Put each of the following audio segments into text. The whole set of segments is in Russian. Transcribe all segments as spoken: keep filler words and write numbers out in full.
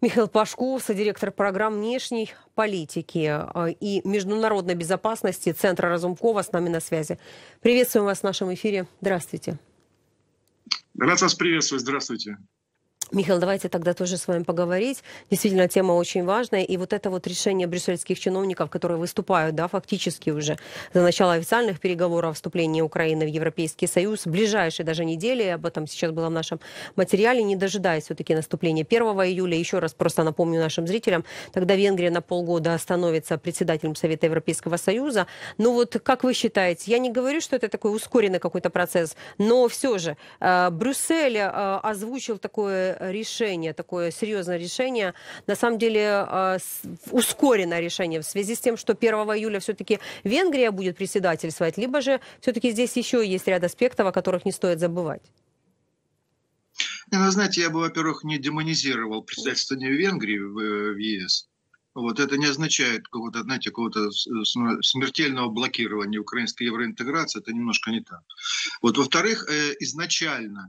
Михаил Пашков, содиректор программ внешней политики э, и международной безопасности Центра Разумкова с нами на связи. Приветствуем вас в нашем эфире. Здравствуйте. Рад вас приветствовать. Здравствуйте. Михаил, давайте тогда тоже с вами поговорить. Действительно, тема очень важная. И вот это вот решение брюссельских чиновников, которые выступают, да, фактически уже за начало официальных переговоров о вступлении Украины в Европейский Союз, в ближайшие даже недели, об этом сейчас было в нашем материале, не дожидаясь все-таки наступления первого июля. Еще раз просто напомню нашим зрителям, тогда Венгрия на полгода становится председателем Совета Европейского Союза. Ну вот, как вы считаете, я не говорю, что это такой ускоренный какой-то процесс, но все же э, Брюссель э, озвучил такое решение, такое серьезное решение, на самом деле ускоренное решение в связи с тем, что первого июля все-таки Венгрия будет председательствовать, либо же все-таки здесь еще есть ряд аспектов, о которых не стоит забывать? Не, ну, знаете, я бы, во-первых, не демонизировал председательствование Венгрии в, в ЕС. Вот, это не означает какого-то, знаете, какого-то смертельного блокирования украинской евроинтеграции, это немножко не так. Вот, во-вторых, изначально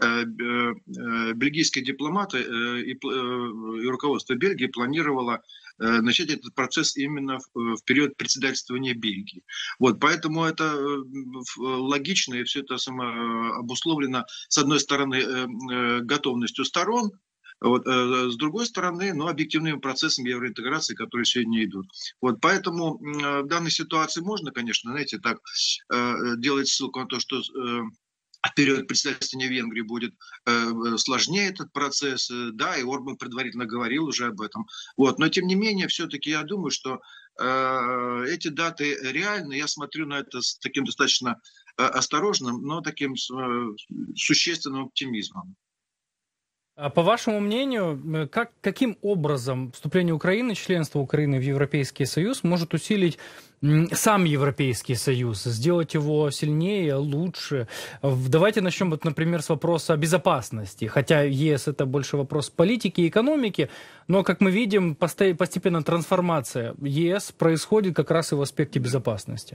бельгийские дипломаты и руководство Бельгии планировало начать этот процесс именно в период председательствования Бельгии. Вот, поэтому это логично, и все это само обусловлено, с одной стороны, готовностью сторон, вот, с другой стороны, ну, объективным процессом евроинтеграции, которые сегодня идут. Вот, поэтому в данной ситуации можно, конечно, знаете, так делать ссылку на то, что в период председательствования Венгрии будет э, сложнее этот процесс, э, да, и Орбан предварительно говорил уже об этом. Вот. Но тем не менее, все-таки я думаю, что э, эти даты реальны. Я смотрю на это с таким достаточно э, осторожным, но таким э, существенным оптимизмом. А по вашему мнению, как, каким образом вступление Украины, членство Украины в Европейский Союз может усилить сам Европейский Союз, сделать его сильнее, лучше? Давайте начнем, вот, например, с вопроса безопасности. Хотя ЕС это больше вопрос политики и экономики, но, как мы видим, постепенно трансформация ЕС происходит как раз и в аспекте безопасности.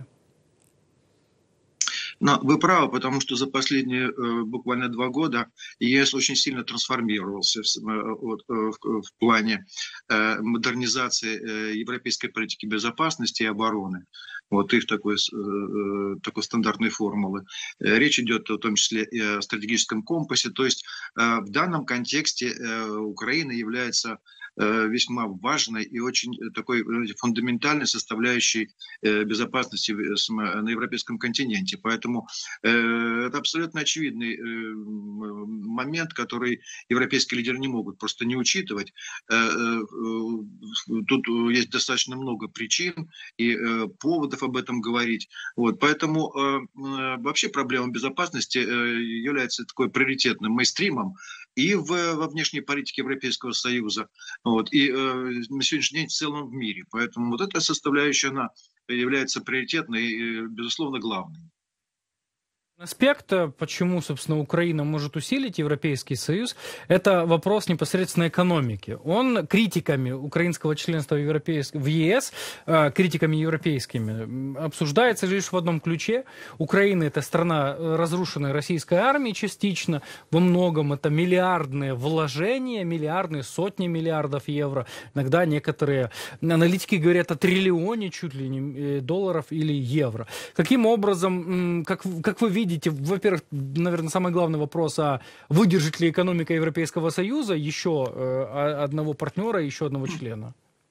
Но вы правы, потому что за последние э, буквально два года ЕС очень сильно трансформировался в, в, в, в плане э, модернизации э, европейской политики безопасности и обороны. Вот их такой, э, такой стандартной формулы. Э, речь идет в том числе и о стратегическом компасе. То есть э, в данном контексте э, Украина является весьма важной и очень такой фундаментальной составляющей безопасности на европейском континенте. Поэтому это абсолютно очевидный момент, который европейские лидеры не могут просто не учитывать. Тут есть достаточно много причин и поводов об этом говорить. Вот. Поэтому вообще проблема безопасности является такой приоритетным мейнстримом и в, во внешней политике Европейского Союза, вот, и э, на сегодняшний день в целом в мире. Поэтому вот эта составляющая, она является приоритетной и, безусловно, главной. Аспект, почему, собственно, Украина может усилить Европейский Союз, это вопрос непосредственно экономики. Он критиками украинского членства в, Европейск... в ЕС, э, критиками европейскими, обсуждается лишь в одном ключе. Украина – это страна, разрушенная российской армией частично, во многом это миллиардные вложения, миллиардные, сотни миллиардов евро. Иногда некоторые аналитики говорят о триллионе чуть ли не долларов или евро. Каким образом, как, как вы видите, Видите, во-первых, наверное, самый главный вопрос, а выдержит ли экономика Европейского Союза еще э, одного партнера, еще одного члена?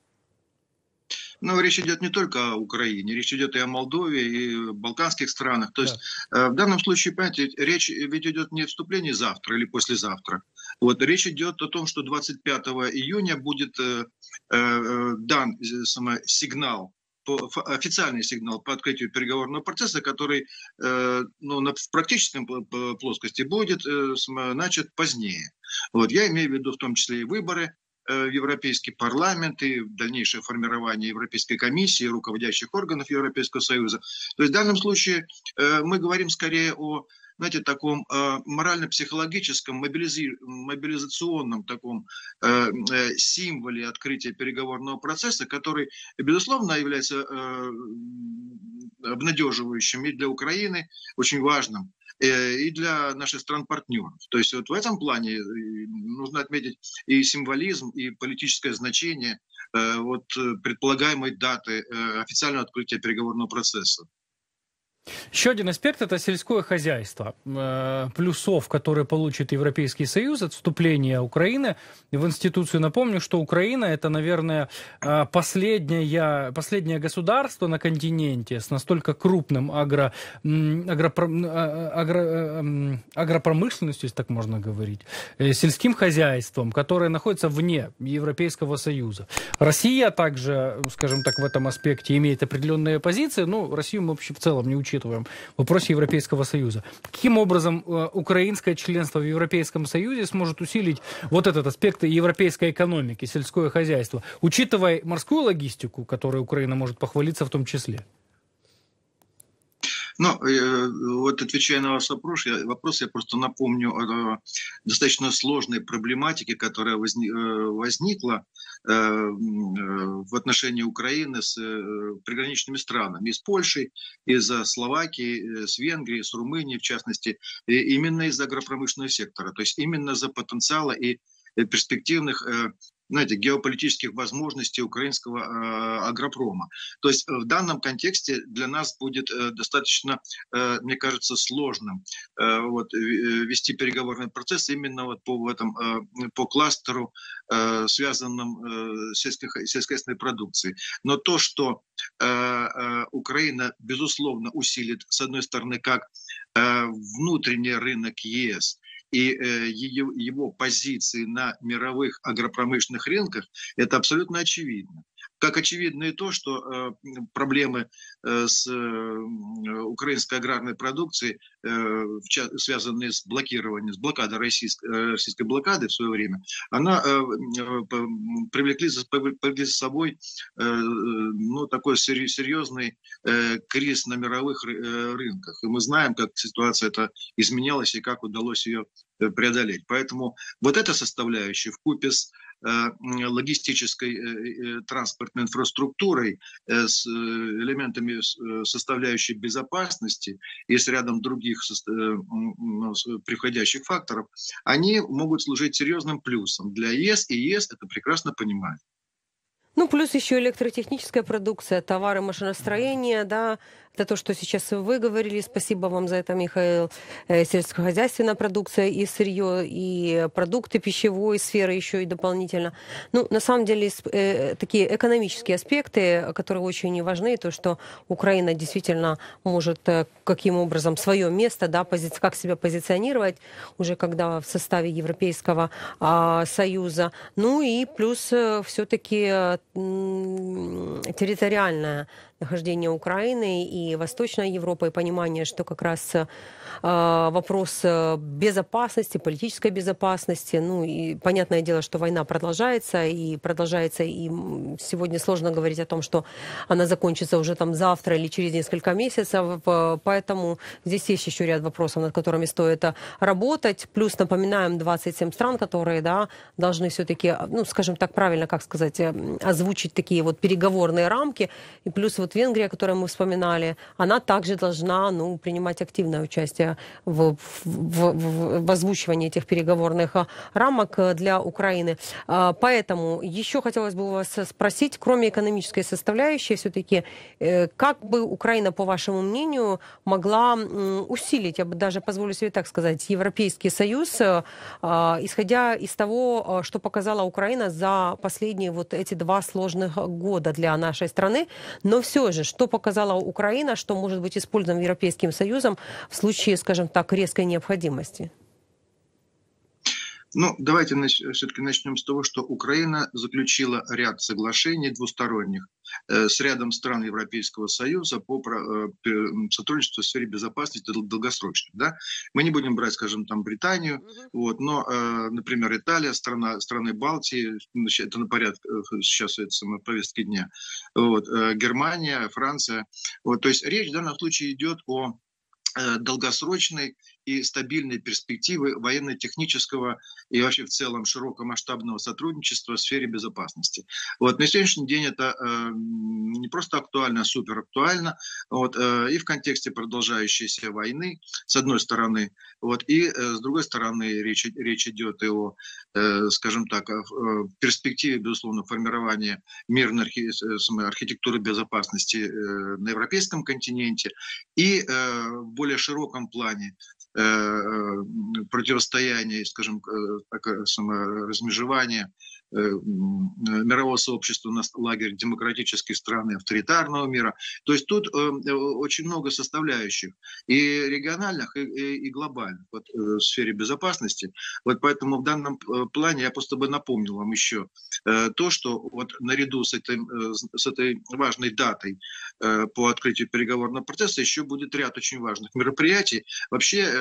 Но речь идет не только о Украине, речь идет и о Молдове, и о балканских странах. То да. есть э, в данном случае, понимаете, речь ведь идет не о вступлении завтра или послезавтра. Вот, речь идет о том, что двадцать пятого июня будет э, э, дан сам, сигнал, официальный сигнал по открытию переговорного процесса, который э, ну, на, в практическом плоскости будет э, начат позднее. Вот, я имею в виду в том числе и выборы э, в Европейский парламент и дальнейшее формирование Европейской комиссии, руководящих органов Европейского Союза. То есть в данном случае э, мы говорим скорее о, знаете, таком э, морально-психологическом, мобилизи- мобилизационном таком э, э, символе открытия переговорного процесса, который, безусловно, является э, обнадеживающим и для Украины, очень важным. и для наших стран-партнеров. То есть вот в этом плане нужно отметить и символизм, и политическое значение вот предполагаемой даты официального открытия переговорного процесса. Еще один аспект – это сельское хозяйство. Плюсов, которые получит Европейский Союз от вступления Украины в институцию. Напомню, что Украина – это, наверное, последнее, последнее государство на континенте с настолько крупным агро, агро, агро, агропромышленностью, если так можно говорить, сельским хозяйством, которое находится вне Европейского Союза. Россия также, скажем так, в этом аспекте имеет определенные позиции, но Россию мы вообще в целом не учитываем в вопросе Европейского Союза. Каким образом э, украинское членство в Европейском Союзе сможет усилить вот этот аспект европейской экономики, сельское хозяйство, учитывая морскую логистику, которой Украина может похвалиться в том числе? Ну, вот отвечая на ваш вопрос, я, вопрос, я просто напомню о достаточно сложной проблематике, которая возник, возникла в отношении Украины с приграничными странами, и с Польшей, из Словакии, с Венгрией, с Румынией, в частности, именно из агропромышленного сектора, то есть именно за потенциала и перспективных, знаете, геополитических возможностей украинского э, агропрома. То есть в данном контексте для нас будет э, достаточно, э, мне кажется, сложным э, вот, вести переговорный процесс именно вот по, этом, э, по кластеру, э, связанном э, с сельской, сельскохозяйственной продукцией. Но то, что э, э, Украина, безусловно, усилит, с одной стороны, как э, внутренний рынок ЕС, и э, ее, его позиции на мировых агропромышленных рынках, это абсолютно очевидно. Как очевидно и то, что э, проблемы э, с э, украинской аграрной продукцией, э, связанные с блокированием, с блокадой российской, э, российской блокады в свое время, она э, э, привлекли, за, привлекли за собой э, ну, такой серьезный э, кризис на мировых рынках. И мы знаем, как ситуация эта изменялась и как удалось ее преодолеть. Поэтому вот эта составляющая вкупе с логистической транспортной инфраструктурой, с элементами составляющей безопасности и с рядом других приходящих факторов, они могут служить серьезным плюсом для ЕС, и ЕС это прекрасно понимает. Ну, плюс еще электротехническая продукция, товары машиностроения, да, это то, что сейчас вы говорили, спасибо вам за это, Михаил, сельскохозяйственная продукция и сырье, и продукты пищевой сферы еще и дополнительно. Ну, на самом деле, такие экономические аспекты, которые очень важны, то, что Украина действительно может каким образом свое место, да, пози- как себя позиционировать, уже когда в составе Европейского а, Союза. Ну и плюс все-таки территориальное нахождение Украины и Восточной Европы, и понимание, что как раз э, вопрос безопасности, политической безопасности, ну и понятное дело, что война продолжается, и продолжается, и сегодня сложно говорить о том, что она закончится уже там завтра или через несколько месяцев, поэтому здесь есть еще ряд вопросов, над которыми стоит работать, плюс напоминаем двадцать семь стран, которые, да, должны все-таки, ну, скажем так, правильно, как сказать, озвучить такие вот переговорные рамки, и плюс вот Венгрия, которую мы вспоминали, она также должна, ну, принимать активное участие в, в, в, в озвучивании этих переговорных рамок для Украины. Поэтому еще хотелось бы у вас спросить, кроме экономической составляющей, все-таки, как бы Украина, по вашему мнению, могла усилить, я бы даже позволю себе так сказать, Европейский Союз, исходя из того, что показала Украина за последние вот эти два сложных года для нашей страны, но все же, что показала Украина, что может быть использовано Европейским Союзом в случае, скажем так, резкой необходимости? Ну, давайте нач- все-таки начнем с того, что Украина заключила ряд соглашений двусторонних э, с рядом стран Европейского Союза по про- э, сотрудничеству в сфере безопасности дол- долгосрочной. Да? Мы не будем брать, скажем, там Британию, uh-huh. вот, но, э, например, Италия, страна, страны Балтии, это на порядке э, сейчас это на повестке дня, вот, э, Германия, Франция. Вот, то есть речь в данном случае идет о долгосрочной и стабильные перспективы военно-технического и вообще в целом широкомасштабного сотрудничества в сфере безопасности. Вот. На сегодняшний день это э, не просто актуально, а супер актуально. Вот, э, и в контексте продолжающейся войны, с одной стороны, вот, и э, с другой стороны речь, речь идет и о, э, скажем так, о, о перспективе, безусловно, формирования мирной архи, архитектуры безопасности э, на европейском континенте и э, в более широком плане противостояние, скажем, размежевание мирового сообщества на лагерь демократической страны, авторитарного мира. То есть тут очень много составляющих, и региональных, и, и глобальных вот, в сфере безопасности. Вот поэтому в данном плане я просто бы напомнил вам еще то, что вот наряду с этой, с этой важной датой по открытию переговорного процесса еще будет ряд очень важных мероприятий. Вообще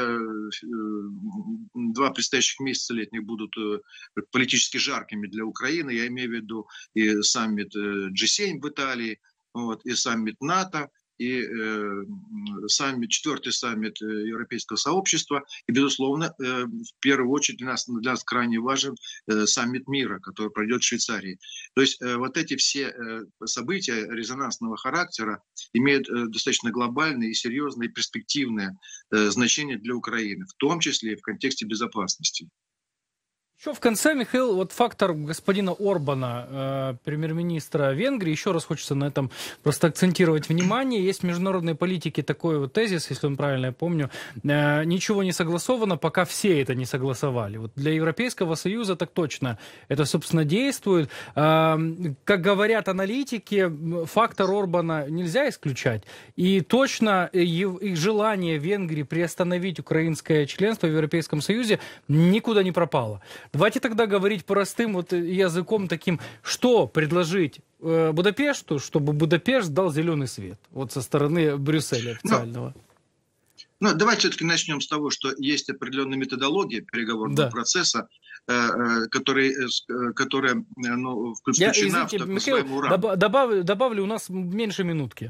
два предстоящих месяца летних будут политически жаркими для Украины. Я имею в виду и саммит джи семь в Италии, вот, и саммит НАТО, и э, саммит, четвертый саммит Европейского сообщества, и, безусловно, э, в первую очередь для нас, для нас крайне важен э, саммит мира, который пройдет в Швейцарии. То есть э, вот эти все э, события резонансного характера имеют э, достаточно глобальное и серьезное и перспективное э, значение для Украины, в том числе и в контексте безопасности. Еще в конце, Михаил, вот фактор господина Орбана, э, премьер-министра Венгрии, еще раз хочется на этом просто акцентировать внимание. Есть в международной политике такой вот тезис, если он правильно я помню, э, ничего не согласовано, пока все это не согласовали. Вот для Европейского Союза так точно это, собственно, действует. Э, как говорят аналитики, фактор Орбана нельзя исключать. И точно их, их желание Венгрии приостановить украинское членство в Европейском Союзе никуда не пропало. Давайте тогда говорить простым вот языком таким, что предложить э, Будапешту, чтобы Будапешт дал зеленый свет вот со стороны Брюсселя официального. Ну, ну давайте все-таки начнем с того, что есть определенная методология переговорного да. процесса, э, который, э, которая ну, включена Я, извините, в так называемую рамку. Добавлю, добавлю, у нас меньше минутки.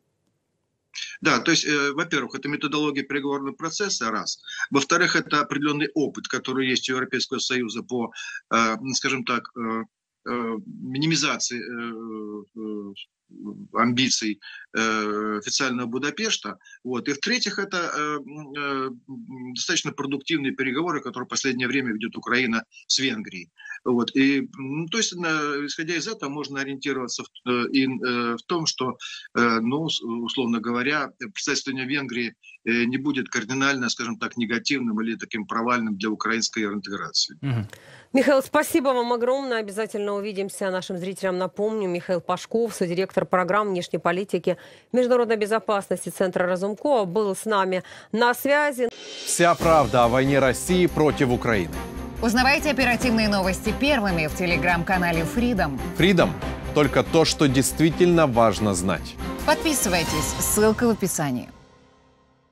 Да, то есть, э, во-первых, это методология переговорного процесса, раз. Во-вторых, это определенный опыт, который есть у Европейского Союза по, э, скажем так, э, э, минимизации э, э, амбиций э, официального Будапешта. Вот. И в-третьих, это э, э, достаточно продуктивные переговоры, которые в последнее время ведет Украина с Венгрией. Вот. И, ну, то есть, э, исходя из этого, можно ориентироваться в, э, и, э, в том, что, э, ну, условно говоря, представительство Венгрии э, не будет кардинально, скажем так, негативным или таким провальным для украинской интеграции. Угу. Михаил, спасибо вам огромное. Обязательно увидимся. Нашим зрителям напомню, Михаил Пашков, содиректор программ внешней политики международной безопасности Центра Разумкова, был с нами на связи. Вся правда о войне России против Украины. Узнавайте оперативные новости первыми в телеграм-канале Freedom. Freedom – только то, что действительно важно знать. Подписывайтесь, ссылка в описании.